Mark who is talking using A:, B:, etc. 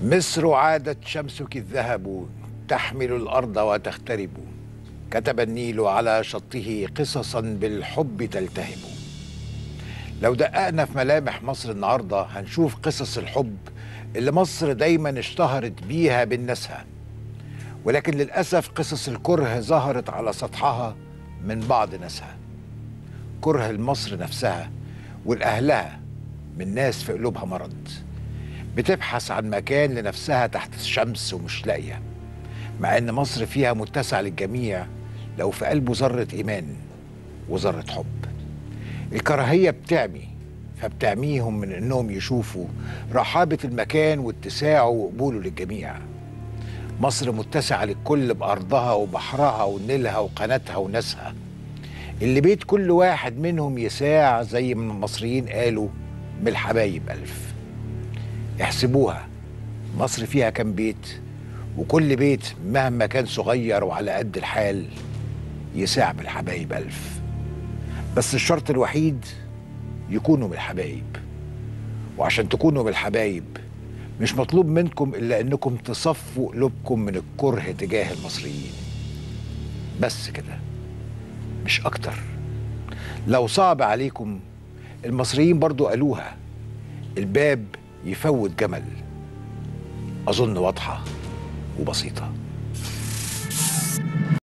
A: مصر عادت شمسك الذهب تحمل الأرض وتغترب. كتب النيل على شطه قصصا بالحب تلتهب. لو دققنا في ملامح مصر النهاردة هنشوف قصص الحب اللي مصر دايما اشتهرت بيها بالناسها، ولكن للأسف قصص الكره ظهرت على سطحها من بعض ناسها. كره لمصر نفسها والأهلها من ناس في قلوبها مرض، بتبحث عن مكان لنفسها تحت الشمس ومش لاقية، مع ان مصر فيها متسع للجميع لو في قلبه ذرة ايمان وذرة حب. الكراهية بتعمي، فبتعميهم من انهم يشوفوا رحابة المكان واتساعه وقبوله للجميع. مصر متسعة للكل بأرضها وبحرها ونيلها وقناتها وناسها، اللي بيت كل واحد منهم يساع زي ما المصريين قالوا من الحبايب ألف. احسبوها، مصر فيها كام بيت، وكل بيت مهما كان صغير وعلى قد الحال يساع بالحبايب ألف. بس الشرط الوحيد يكونوا من الحبايب، وعشان تكونوا من الحبايب مش مطلوب منكم إلا أنكم تصفوا قلوبكم من الكره تجاه المصريين، بس كده مش أكتر. لو صعب عليكم، المصريين برضو قالوها، الباب يفوت جمل. أظن واضحة وبسيطة.